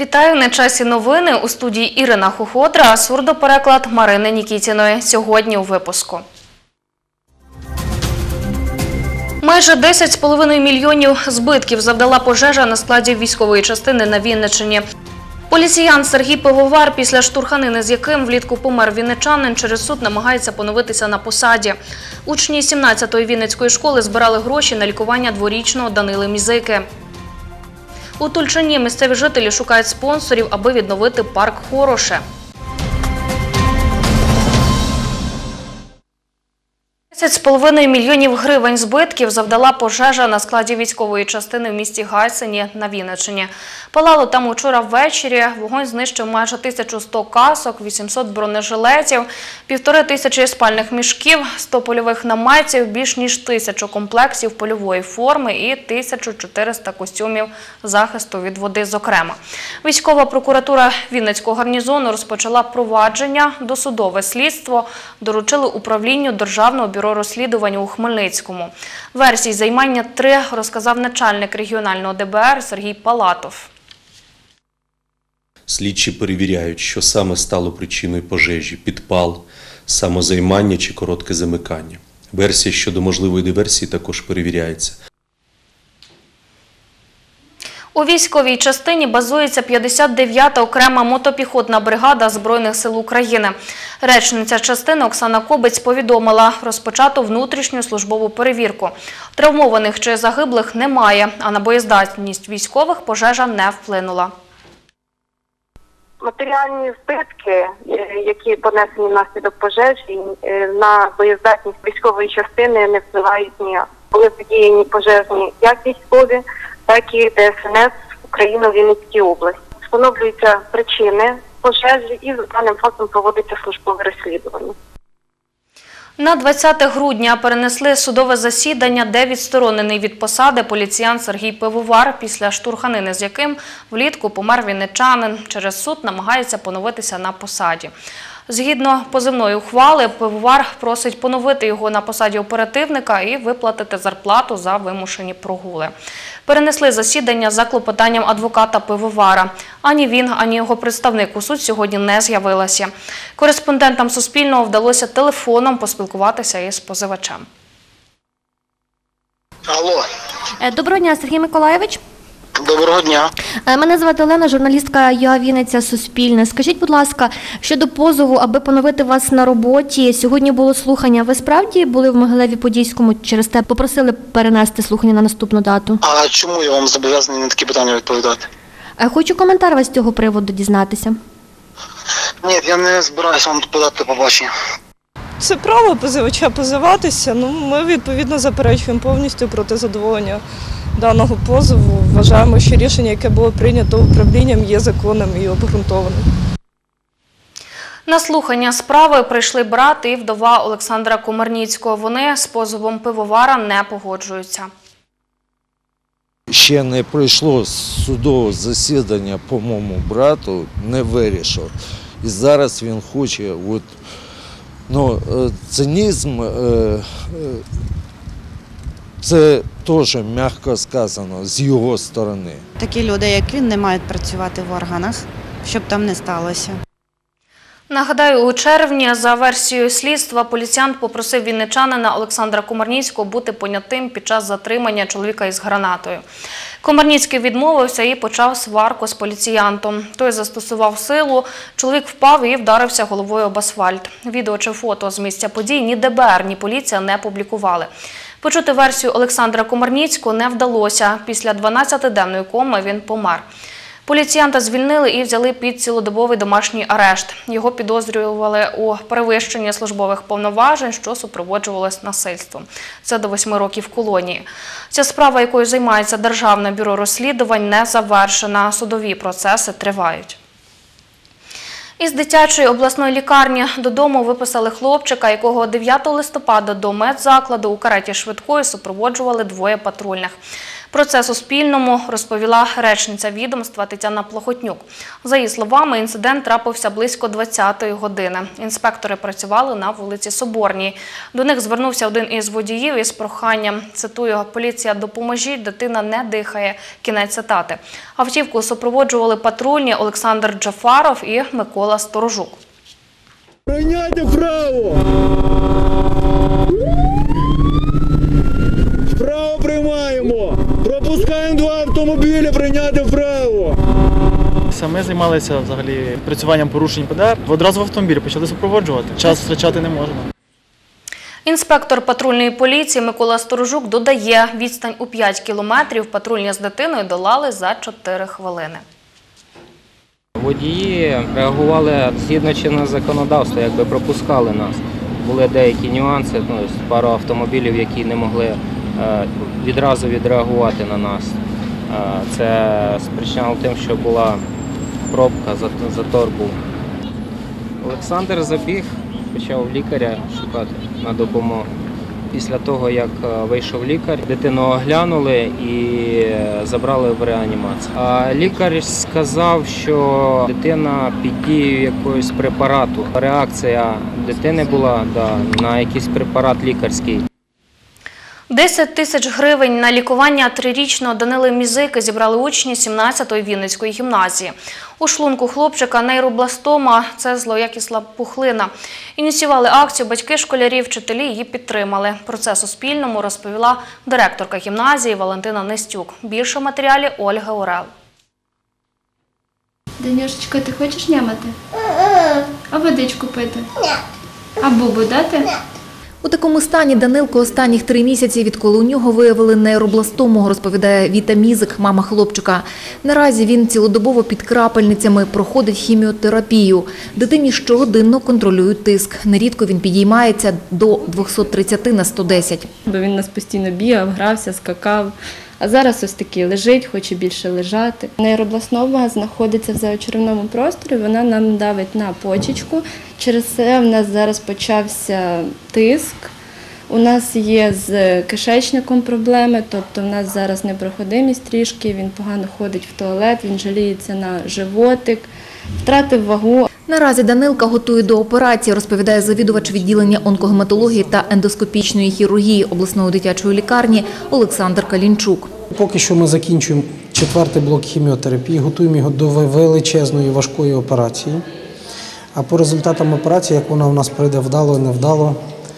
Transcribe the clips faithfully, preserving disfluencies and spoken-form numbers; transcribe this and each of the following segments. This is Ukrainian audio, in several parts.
Вітаю! На часі новини. У студії Ірина Хуходра, а сурдопереклад Марини Нікітіної. Сьогодні у випуску. Майже десять з половиною мільйонів збитків завдала пожежа на складі військової частини на Вінниччині. Поліціян Сергій Пивовар, після штурханини з яким влітку помер вінничанин, через суд намагається поновитися на посаді. Учні сімнадцятої Вінницької школи збирали гроші на лікування дворічного Данили Мізики. У Тульчині місцеві жителі шукають спонсорів, аби відновити парк Хороше. десять з половиною мільйонів гривень збитків завдала пожежа на складі військової частини в місті Гайсині на Вінниччині. Палало там учора ввечері, вогонь знищив майже тисячу сто касок, вісімсот бронежилетів, півтори тисячі спальних мішків, сто польових наметів, більш ніж тисячу комплексів польової форми і тисячу чотириста костюмів захисту від води зокрема. Військова прокуратура Вінницького гарнізону розпочала провадження, досудове слідство, доручили управлінню Державного бюро розслідувань у Хмельницькому. Версій займання три розказав начальник регіонального Д Б Р Сергій Палатов. Слідчі перевіряють, що саме стало причиною пожежі – підпал, самозаймання чи коротке замикання. Версія щодо можливої диверсії також перевіряється. У військовій частині базується п'ятдесят дев'ята окрема мотопіхотна бригада Збройних сил України. Речниця частини Оксана Кобець повідомила, розпочато внутрішню службову перевірку. Травмованих чи загиблих немає, а на боєздатність військових пожежа не вплинула. Матеріальні збитки, які понесені внаслідок пожежі, на боєздатність військової частини не впливають ніяк. Були задіяні пожежні як військові, так і Д С Н С України в Вінницькій області. Встановлюються причини пожежі і за даним фактом проводиться службове розслідування. На двадцяте грудня перенесли судове засідання, де відсторонений від посади поліціян Сергій Пивовар, після штурханини з яким влітку помер вінничанин. Через суд намагається поновитися на посаді. Згідно позивної ухвали, Пивовар просить поновити його на посаді оперативника і виплатити зарплату за вимушені прогули. Перенесли засідання за клопотанням адвоката Пивовара. Ані він, ані його представник у суд сьогодні не з'явилися. Кореспондентам Суспільного вдалося телефоном поспілкуватися із позивачем. Алло. Доброго дня, Сергій Миколайович. Доброго дня. Мене звати Олена, журналістка ЮА Вінниця Суспільне. Скажіть, будь ласка, щодо позову, аби поновити вас на роботі, сьогодні було слухання. Ви справді були в Могилеві-Подільському, через те попросили перенести слухання на наступну дату? А чому я вам зобов'язаний на такі питання відповідати? Хочу коментар вас з цього приводу дізнатися. Ні, я не збираюся вам подати побачення. Це право позивача позиватися. Ну, ми, відповідно, заперечуємо повністю проти задоволення даного позову. Вважаємо, що рішення, яке було прийнято управлінням, є законним і обґрунтованим. На слухання справи прийшли брат і вдова Олександра Комарніцького. Вони з позовом Пивовара не погоджуються. Ще не пройшло судове засідання по моєму брату, не вирішив. І зараз він хоче, от, ну, цинізм, це теж, м'яко сказано, з його сторони. Такі люди, як він, не мають працювати в органах, щоб там не сталося. Нагадаю, у червні, за версією слідства, поліціянт попросив вінничанина Олександра Комарніцького бути понятим під час затримання чоловіка із гранатою. Комарніцький відмовився і почав сварку з поліціянтом. Той застосував силу, чоловік впав і вдарився головою об асфальт. Відео чи фото з місця подій ні Д Б Р, ні поліція не публікували. Почути версію Олександра Комарніцького не вдалося. Після дванадцятиденної коми він помер. Поліціянта звільнили і взяли під цілодобовий домашній арешт. Його підозрювали у перевищенні службових повноважень, що супроводжувалось насильством. Це до восьми років колонії. Ця справа, якою займається Державне бюро розслідувань, не завершена. Судові процеси тривають. Із дитячої обласної лікарні додому виписали хлопчика, якого дев'ятого листопада до медзакладу у кареті швидкої супроводжували двоє патрульних. Про це Суспільному розповіла речниця відомства Тетяна Плохотнюк. За її словами, інцидент трапився близько двадцятої години. Інспектори працювали на вулиці Соборній. До них звернувся один із водіїв із проханням. Цитую: «Поліція, допоможіть, дитина не дихає». Кінець цитати. Автівку супроводжували патрульні Олександр Джафаров і Микола Сторожук. Прийняти вправо! Вправо приймаємо! Пропускаємо два автомобілі, прийняти вправо! Ми займалися взагалі відпрацюванням порушень Пе Де Ер. Одразу в автомобілі почали супроводжувати. Час втрачати не можна. Інспектор патрульної поліції Микола Сторожук додає, відстань у п'ять кілометрів патрульні з дитиною долали за чотири хвилини. Водії реагували згідно чинного законодавства, якби пропускали нас. Були деякі нюанси, ну, пару автомобілів, які не могли е, відразу відреагувати на нас. Е, це спричиняло тим, що була пробка, затор був. Олександр забіг, почав лікаря шукати на допомогу. Після того, як вийшов лікар, дитину оглянули і забрали в реанімацію. А лікар сказав, що дитина під дією якогось препарату. Реакція дитини була да, на якийсь препарат лікарський. десять тисяч гривень на лікування трирічного Данили Мізики зібрали учні сімнадцятої Вінницької гімназії. У шлунку хлопчика нейробластома – це злоякісна пухлина. Ініціювали акцію батьки школярів, вчителі її підтримали. Про це Суспільному розповіла директорка гімназії Валентина Нестюк. Більше в матеріалі Ольги Орел. Данюшечка, ти хочеш нямати? А водичку пити? А бубу дати? У такому стані Данилко останніх три місяці, відколи у нього виявили нейробластому, розповідає Віта Мізик, мама хлопчика. Наразі він цілодобово під крапельницями проходить хіміотерапію. Дитині щогодинно контролюють тиск. Нерідко він підіймається до двохсот тридцяти на сто десять. Бо він нас постійно бігав, грався, скакав. А зараз ось такий лежить, хоче більше лежати. Нейробластома знаходиться в заочеревному просторі, вона нам давить на почечку. Через це в нас зараз почався тиск. У нас є з кишечником проблеми, тобто в нас зараз непроходимість трішки, він погано ходить в туалет, він жаліється на животик, втратив вагу. Наразі Данилка готує до операції, розповідає завідувач відділення онкогематології та ендоскопічної хірургії обласної дитячої лікарні Олександр Калінчук. Поки що ми закінчуємо четвертий блок хіміотерапії, готуємо його до величезної важкої операції. А по результатам операції, як вона у нас пройде вдало, невдало,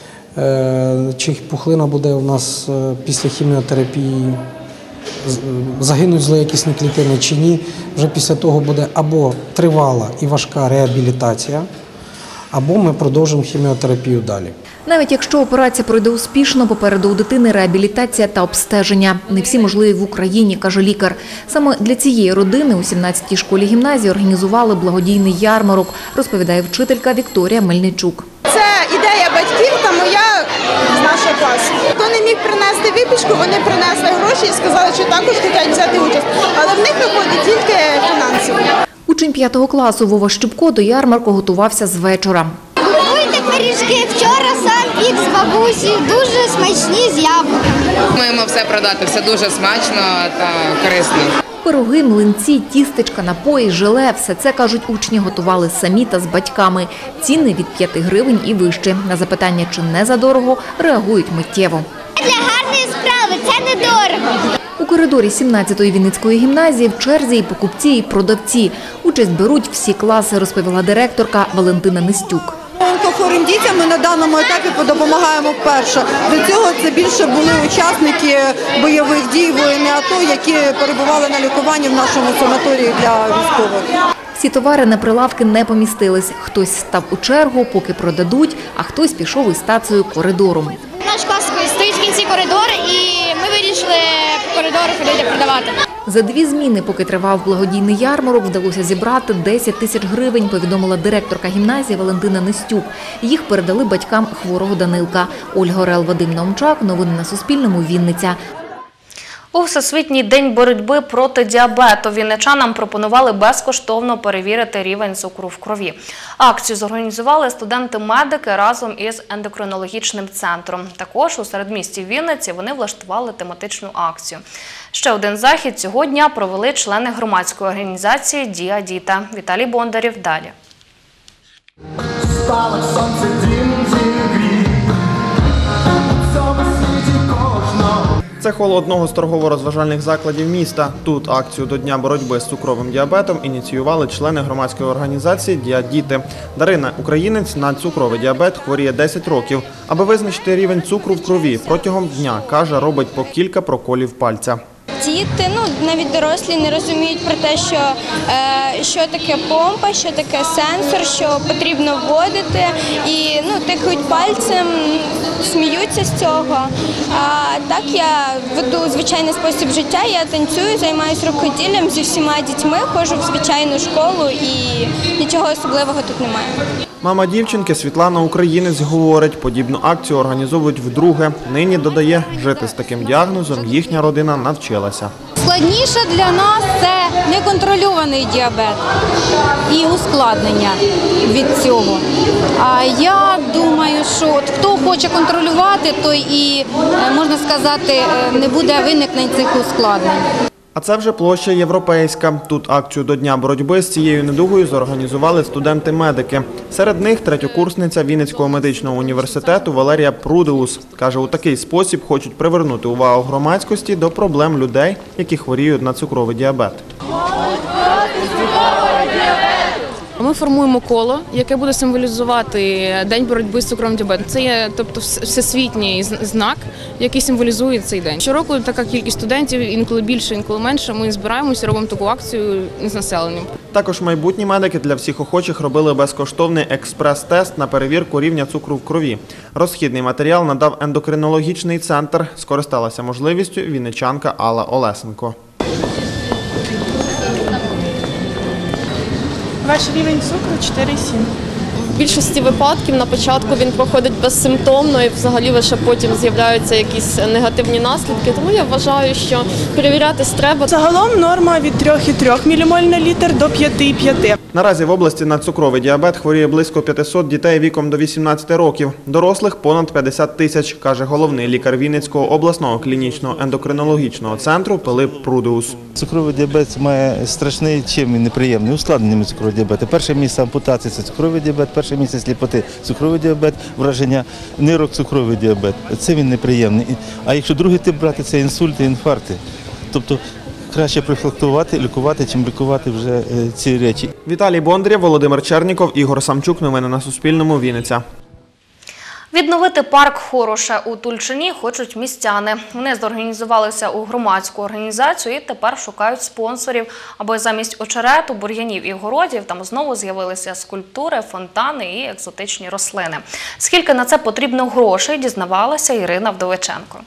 чи пухлина буде у нас після хіміотерапії, загинуть злоякісні клітини чи ні, вже після того буде або тривала і важка реабілітація, або ми продовжимо хіміотерапію далі. Навіть якщо операція пройде успішно, попереду у дитини реабілітація та обстеження. Не всі можливі в Україні, каже лікар. Саме для цієї родини у сімнадцятій школі гімназії організували благодійний ярмарок, розповідає вчителька Вікторія Мельничук. Це ідея батьків та моя з нашого класу. Хто не міг принести випічку, вони принесли гроші і сказали, що також хочуть взяти участь. Але в них виходить тільки фінансово. Учень п'ятого класу Вова Щупко до ярмарку готувався з вечора. Готуйте пиріжки. Вчора сам пік з бабусі. Дуже смачні з яблуками. Маємо все продати, все дуже смачно та корисно. Пироги, млинці, тістечка, напої, желе – все це, кажуть учні, готували самі та з батьками. Ціни від п'яти гривень і вище. На запитання, чи не задорого, реагують миттєво. Для гарної справи це недорого. У коридорі сімнадцятої Вінницької гімназії в черзі і покупці, і продавці. Участь беруть всі класи, розповіла директорка Валентина Нестюк. Онкохворим дітям ми на даному етапі допомагаємо вперше. До цього це більше були учасники бойових дій, воїни АТО, які перебували на лікуванні в нашому санаторії для військових. Всі товари на прилавки не помістились. Хтось став у чергу, поки продадуть, а хтось пішов із стацією коридором. Наш клас стоїть в кінці коридору, і ми вирішили по коридору ходити продавати. За дві зміни, поки тривав благодійний ярмарок, вдалося зібрати десять тисяч гривень, повідомила директорка гімназії Валентина Нестюк. Їх передали батькам хворого Данилка. Ольга Орел, Вадим Наумчак. Новини на Суспільному. Вінниця. У Всесвітній день боротьби проти діабету вінничанам пропонували безкоштовно перевірити рівень цукру в крові. Акцію зорганізували студенти-медики разом із ендокринологічним центром. Також у середмісті Вінниці вони влаштували тематичну акцію. Ще один захід цього дня провели члени громадської організації «Дія Діта». Віталій Бондарів далі. Це холо одного з торгово-розважальних закладів міста. Тут акцію до Дня боротьби з цукровим діабетом ініціювали члени громадської організації «Дія Діти». Дарина, українець, на цукровий діабет хворіє десять років. Аби визначити рівень цукру в крові, протягом дня, каже, робить по кілька проколів пальця. Діти, ну навіть дорослі не розуміють про те, що, е, що таке помпа, що таке сенсор, що потрібно вводити, і ну, тикають пальцем, сміються з цього. А так я веду звичайний спосіб життя, я танцюю, займаюся рукоділлям зі всіма дітьми, ходжу в звичайну школу і нічого особливого тут немає. Мама дівчинки Світлана Українець говорить, подібну акцію організовують вдруге. Нині, додає, жити з таким діагнозом їхня родина навчилася. Складніше для нас – це неконтрольований діабет і ускладнення від цього. А я думаю, що от хто хоче контролювати, той і, можна сказати, не буде виникнень цих ускладнень. А це вже площа Європейська. Тут акцію до Дня боротьби з цією недугою зорганізували студенти-медики. Серед них третьокурсниця Вінницького медичного університету Валерія Прудилус. Каже, у такий спосіб хочуть привернути увагу громадськості до проблем людей, які хворіють на цукровий діабет. Ми формуємо коло, яке буде символізувати День боротьби з цукровим діабетом. Це є, тобто, всесвітній знак, який символізує цей день. Щороку така кількість студентів, інколи більше, інколи менше, ми збираємося, робимо таку акцію з населенням. Також майбутні медики для всіх охочих робили безкоштовний експрес-тест на перевірку рівня цукру в крові. Розхідний матеріал надав ендокринологічний центр. Скористалася можливістю вінничанка Алла Олесенко. Ваш рівень цукру чотири сім. В більшості випадків на початку він проходить безсимптомно і взагалі лише потім з'являються якісь негативні наслідки. Тому я вважаю, що перевірятись треба. Загалом норма від три цілих три мілімоль на літр до п'ять цілих п'ять. Наразі в області на цукровий діабет хворіє близько п'ятсот дітей віком до вісімнадцяти років. Дорослих – понад п'ятдесят тисяч, каже головний лікар Вінницького обласного клінічного ендокринологічного центру Пилип Прудилус. Цукровий діабет має страшний чим і неприємний ускладненнями цукрового діабету. Перше місце ампутації – це цукровий діабет, перше місце сліпоти – цукровий діабет, враження нирок – цукровий діабет. Це він неприємний. А якщо другий тип брати – це інсульти, інфаркти. Тобто краще профілактувати, лікувати, чим лікувати вже ці речі. Віталій Бондарєв, Володимир Черніков, Ігор Самчук. Новини на Суспільному. Вінниця. Відновити парк Хороше у Тульчині хочуть містяни. Вони зорганізувалися у громадську організацію і тепер шукають спонсорів, аби замість очерету, бур'янів і городів там знову з'явилися скульптури, фонтани і екзотичні рослини. Скільки на це потрібно грошей, дізнавалася Ірина Вдовиченко.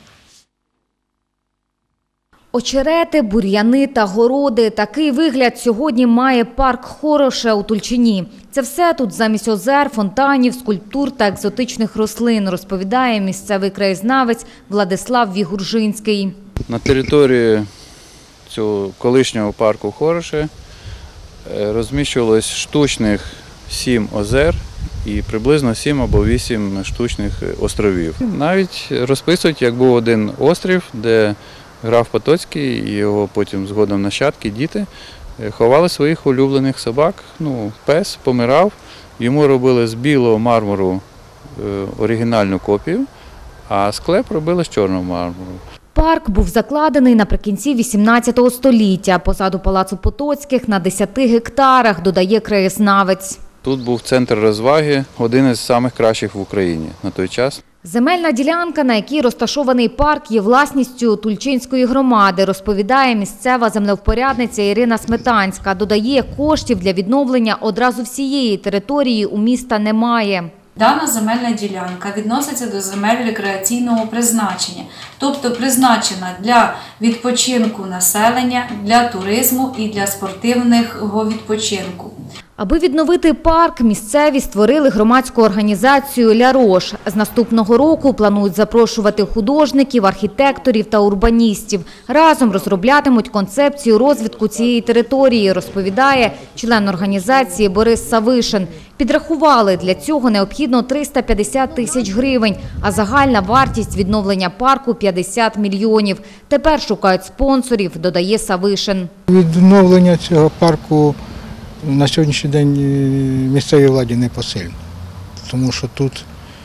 Очерети, бур'яни та городи – такий вигляд сьогодні має парк Хороше у Тульчині. Це все тут замість озер, фонтанів, скульптур та екзотичних рослин, розповідає місцевий краєзнавець Владислав Вігуржинський. На території цього колишнього парку Хороше розміщувалось штучних сім озер і приблизно сім або вісім штучних островів. Навіть розписують, як був один острів, де граф Потоцький і його потім згодом нащадки, діти, ховали своїх улюблених собак. Ну, пес помирав, йому робили з білого мармуру оригінальну копію, а склеп робили з чорного мармуру. Парк був закладений наприкінці вісімнадцятого століття, позаду палацу Потоцьких на десяти гектарах, додає краєзнавець. Тут був центр розваги, один із самих кращих в Україні на той час. Земельна ділянка, на якій розташований парк, є власністю Тульчинської громади, розповідає місцева землевпорядниця Ірина Сметанська. Додає, коштів для відновлення одразу всієї території у міста немає. Дана земельна ділянка відноситься до земель рекреаційного призначення, тобто призначена для відпочинку населення, для туризму і для спортивного відпочинку. Аби відновити парк, місцеві створили громадську організацію «Ля Рош». З наступного року планують запрошувати художників, архітекторів та урбаністів. Разом розроблятимуть концепцію розвитку цієї території, розповідає член організації Борис Савишин. Підрахували, для цього необхідно триста п'ятдесят тисяч гривень, а загальна вартість відновлення парку – п'ятдесят мільйонів. Тепер шукають спонсорів, додає Савишин. Відновлення цього парку на сьогоднішній день місцевій владі не посильно, тому що тут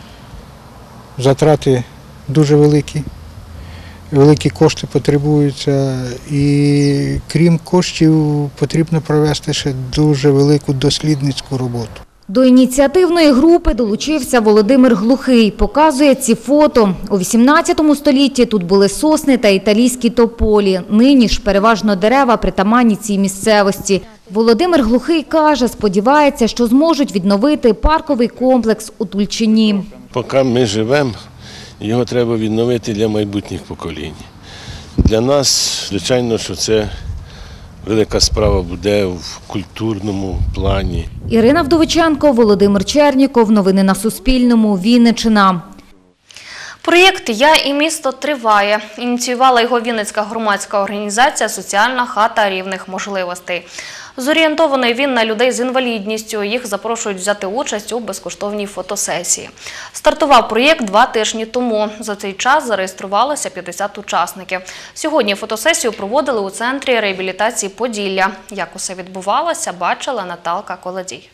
затрати дуже великі, великі кошти потребуються і крім коштів потрібно провести ще дуже велику дослідницьку роботу. До ініціативної групи долучився Володимир Глухий. Показує ці фото. У вісімнадцятому столітті тут були сосни та італійські тополі. Нині ж переважно дерева притаманні цій місцевості. Володимир Глухий каже, сподівається, що зможуть відновити парковий комплекс у Тульчині. Поки ми живемо, його треба відновити для майбутніх поколінь. Для нас, звичайно, що це велика справа буде в культурному плані. Ірина Вдовиченко, Володимир Черніков. Новини на Суспільному. Вінниччина. Проєкт «Я і місто» триває. Ініціювала його Вінницька громадська організація «Соціальна хата рівних можливостей». Зорієнтований він на людей з інвалідністю. Їх запрошують взяти участь у безкоштовній фотосесії. Стартував проєкт два тижні тому. За цей час зареєструвалося п'ятдесят учасників. Сьогодні фотосесію проводили у Центрі реабілітації Поділля. Як усе відбувалося, бачила Наталка Колодій.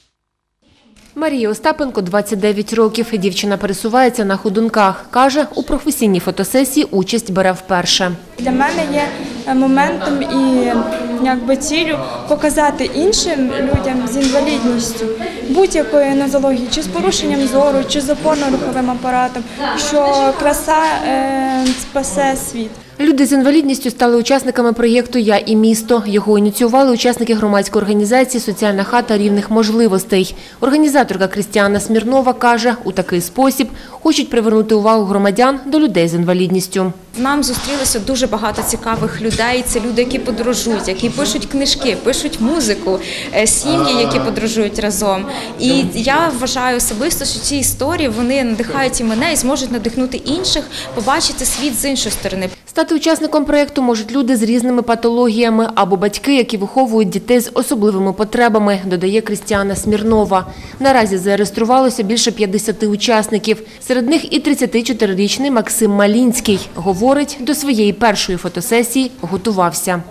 Марії Остапенко двадцять дев'ять років. Дівчина пересувається на ходунках. Каже, у професійній фотосесії участь бере вперше. Для мене є моментом і якби ціллю показати іншим людям з інвалідністю будь-якої нозології, чи з порушенням зору, чи з опорно-руховим апаратом, що краса е, спасе світ. Люди з інвалідністю стали учасниками проєкту «Я і місто». Його ініціювали учасники громадської організації «Соціальна хата рівних можливостей». Організаторка Крістіана Смірнова каже, у такий спосіб хочуть привернути увагу громадян до людей з інвалідністю. Нам зустрілося дуже багато цікавих людей. Це люди, які подорожують, які пишуть книжки, пишуть музику, сім'ї, які подорожують разом. І я вважаю особисто, що ці історії, вони надихають і мене, і зможуть надихнути інших, побачити світ з іншої сторони. Стати учасником проєкту можуть люди з різними патологіями або батьки, які виховують дітей з особливими потребами, додає Крістіана Смірнова. Наразі зареєструвалося більше п'ятдесят учасників. Серед них і тридцятичотирирічний Максим Малінський. Говорить, до своєї першої фотосесії готувався.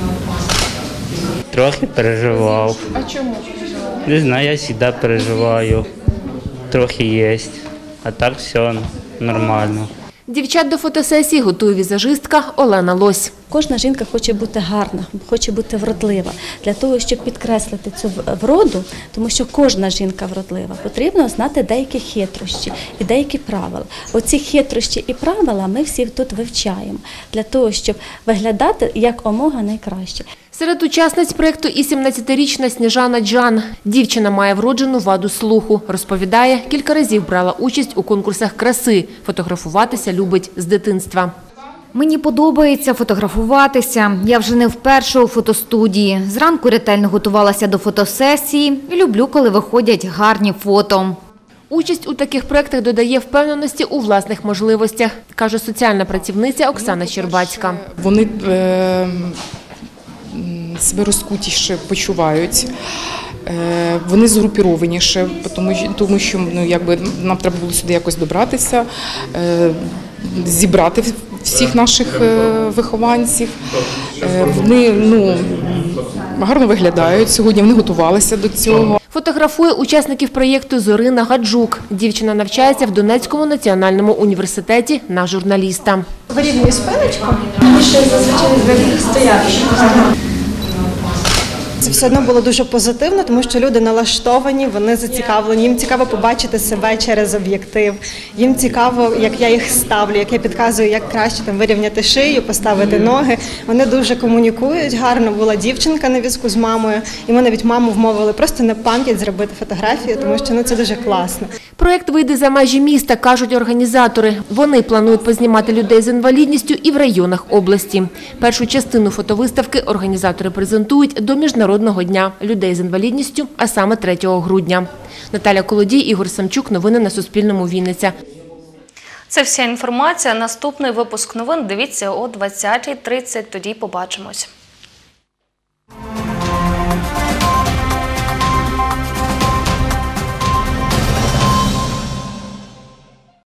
Трохи переживав. А чому? Не знаю, я завжди переживаю. Трохи є, а так все нормально. Дівчат до фотосесії готує візажистка Олена Лось. Кожна жінка хоче бути гарна, хоче бути вродлива. Для того, щоб підкреслити цю вроду, тому що кожна жінка вродлива, потрібно знати деякі хитрощі і деякі правила. Оці хитрощі і правила ми всі тут вивчаємо, для того, щоб виглядати як омога найкраще. Серед учасниць проєкту і сімнадцятирічна Сніжана Джан. Дівчина має вроджену ваду слуху. Розповідає, кілька разів брала участь у конкурсах краси. Фотографуватися любить з дитинства. Мені подобається фотографуватися. Я вже не вперше у фотостудії. Зранку ретельно готувалася до фотосесії і люблю, коли виходять гарні фото. Участь у таких проєктах додає впевненості у власних можливостях, каже соціальна працівниця Оксана Щербацька. Вони е себе розкутіше почувають, вони згрупірованіше, тому що ну, якби, нам треба було сюди якось добратися, зібрати всіх наших вихованців. Вони ну, гарно виглядають, сьогодні вони готувалися до цього. Фотографує учасників проєкту Зорина Гаджук. Дівчина навчається в Донецькому національному університеті на журналіста. Вирівнюю спиночку, тому що зазвичай стояти. Це все одно було дуже позитивно, тому що люди налаштовані, вони зацікавлені, їм цікаво побачити себе через об'єктив, їм цікаво, як я їх ставлю, як я підказую, як краще там вирівняти шию, поставити ноги. Вони дуже комунікують, гарно була дівчинка на візку з мамою, і ми навіть маму вмовили просто на пам'ять зробити фотографію, тому що ну, це дуже класно. Проєкт вийде за межі міста, кажуть організатори. Вони планують познімати людей з інвалідністю і в районах області. Першу частину фотовиставки організатори презентують до Міжнародного дня людей з інвалідністю, а саме третього грудня. Наталя Колодій, Ігор Самчук. Новини на Суспільному. Вінниця. Це вся інформація. Наступний випуск новин дивіться о двадцятій тридцять. Тоді побачимось.